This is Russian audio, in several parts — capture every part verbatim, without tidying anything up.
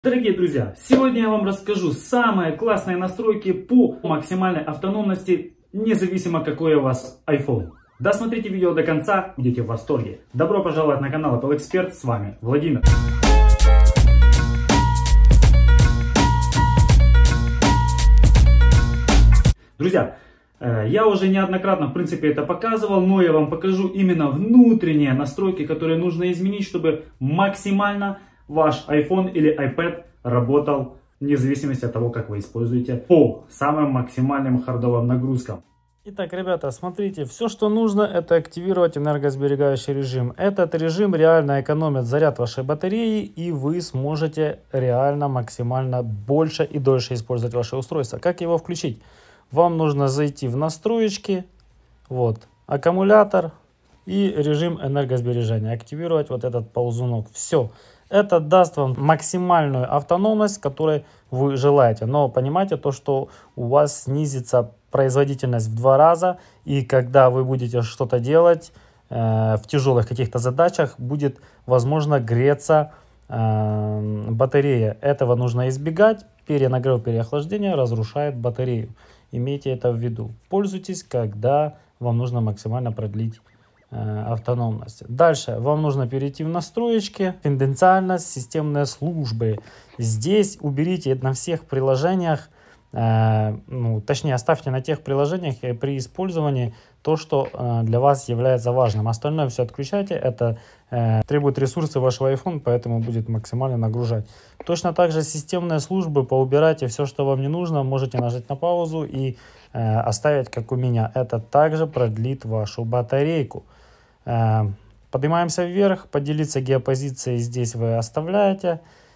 Дорогие друзья, сегодня я вам расскажу самые классные настройки по максимальной автономности, независимо какой у вас iPhone. Досмотрите видео до конца, будете в восторге. Добро пожаловать на канал Apple Expert, с вами Владимир. Друзья, я уже неоднократно в принципе это показывал, но я вам покажу именно внутренние настройки, которые нужно изменить, чтобы максимально ваш iPhone или iPad работал вне зависимости от того, как вы используете по самым максимальным хардовым нагрузкам. Итак, ребята, смотрите, все, что нужно, это активировать энергосберегающий режим. Этот режим реально экономит заряд вашей батареи, и вы сможете реально максимально больше и дольше использовать ваше устройство. Как его включить? Вам нужно зайти в настроечки, вот, аккумулятор и режим энергосбережения. Активировать вот этот ползунок. Все. Это даст вам максимальную автономность, которой вы желаете. Но понимаете то, что у вас снизится производительность в два раза. И когда вы будете что-то делать э, в тяжелых каких-то задачах, будет возможно греться э, батарея. Этого нужно избегать. Перенагрев, переохлаждение разрушает батарею. Имейте это в виду. Пользуйтесь, когда вам нужно максимально продлить автономность. Дальше вам нужно перейти в настроечки, конфиденциальность, системные службы. Здесь уберите на всех приложениях, э, ну, точнее оставьте на тех приложениях при использовании то, что э, для вас является важным. Остальное все отключайте. Это э, требует ресурсы вашего iPhone, поэтому будет максимально нагружать. Точно так же системные службы поубирайте все, что вам не нужно. Можете нажать на паузу и э, оставить, как у меня. Это также продлит вашу батарейку. Поднимаемся вверх, поделиться геопозицией здесь вы оставляете,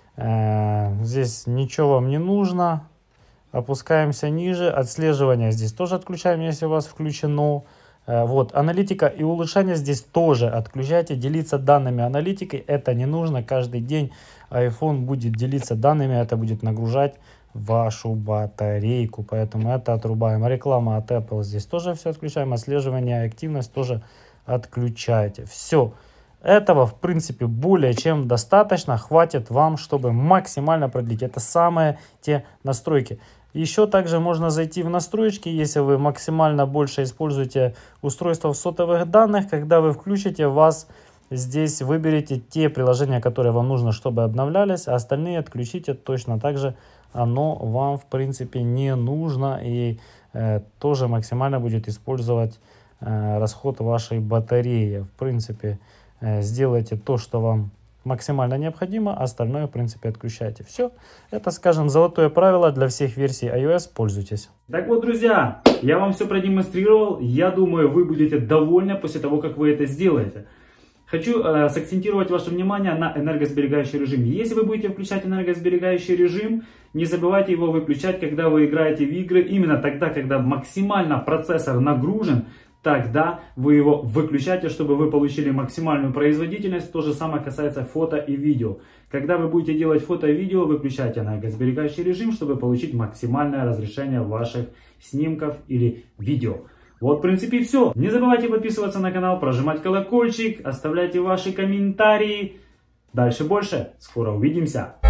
здесь ничего вам не нужно. Опускаемся ниже, отслеживание здесь тоже отключаем, если у вас включено. Вот, аналитика и улучшение здесь тоже отключайте. Делиться данными аналитикой это не нужно, каждый день iPhone будет делиться данными, это будет нагружать вашу батарейку, поэтому это отрубаем. Реклама от Apple здесь тоже все отключаем, отслеживание, активность тоже отключайте. Все. Этого, в принципе, более чем достаточно. Хватит вам, чтобы максимально продлить. Это самые те настройки. Еще также можно зайти в настройки, если вы максимально больше используете устройство в сотовых данных. Когда вы включите, вас здесь выберите те приложения, которые вам нужно, чтобы обновлялись. А остальные отключите точно так же. Оно вам, в принципе, не нужно. И э, тоже максимально будет использовать расход вашей батареи. В принципе, сделайте то, что вам максимально необходимо, остальное, в принципе, отключайте. Все. Это, скажем, золотое правило для всех версий iOS. Пользуйтесь. Так вот, друзья, я вам все продемонстрировал. Я думаю, вы будете довольны после того, как вы это сделаете. Хочу э, сакцентировать ваше внимание на энергосберегающий режим. Если вы будете включать энергосберегающий режим, не забывайте его выключать, когда вы играете в игры. Именно тогда, когда максимально процессор нагружен, тогда вы его выключаете, чтобы вы получили максимальную производительность. То же самое касается фото и видео. Когда вы будете делать фото и видео, выключайте энергосберегающий режим, чтобы получить максимальное разрешение ваших снимков или видео. Вот, в принципе, и все. Не забывайте подписываться на канал, прожимать колокольчик, оставляйте ваши комментарии. Дальше больше. Скоро увидимся.